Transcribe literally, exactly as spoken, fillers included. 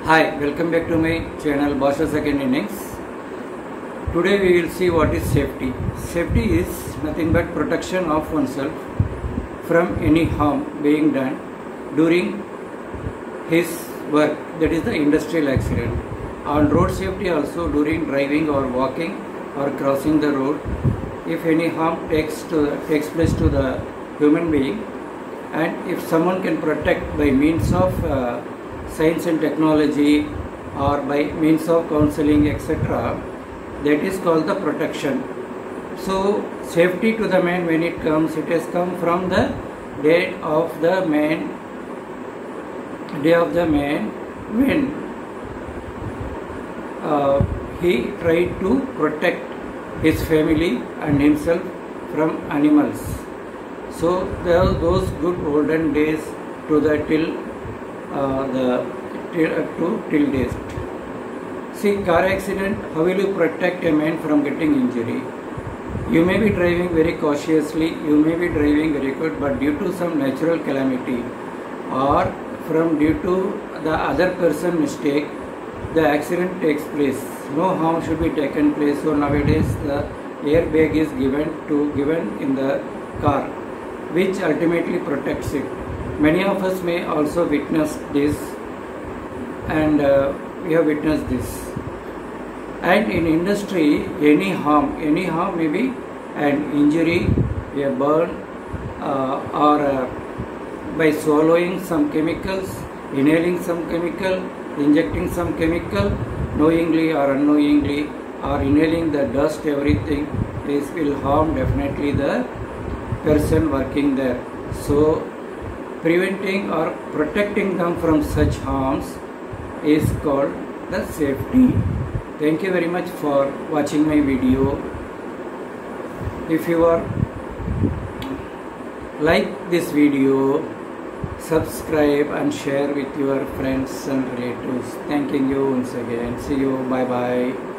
Hi, welcome back to my channel Bosha Second Innings. Today we will see what is safety. Safety is nothing but protection of oneself from any harm being done during his work, that is the industrial accident. On road safety also, during driving or walking or crossing the road, if any harm takes, to, takes place to the human being, and if someone can protect by means of uh, science and technology or by means of counseling, et cetera, that is called the protection. So safety to the man, when it comes, it has come from the day of the man, day of the man when uh, he tried to protect his family and himself from animals. So there are those good olden days to the till uh, the till, uh, to till days. See, car accident, how will you protect a man from getting injury? You may be driving very cautiously, you may be driving very good, but due to some natural calamity or from due to the other person mistake, the accident takes place. No harm should be taken place. So nowadays the airbag is given to given in the car, which ultimately protects it. Many of us may also witness this, and uh, we have witnessed this. And in industry, any harm, any harm may be an injury, a burn, uh, or uh, by swallowing some chemicals, inhaling some chemical, injecting some chemical, knowingly or unknowingly, or inhaling the dust, everything, this will harm definitely the person working there. So preventing or protecting them from such harms is called the safety. Thank you very much for watching my video. If you are like this video, subscribe and share with your friends and relatives. Thanking you once again. See you. Bye bye.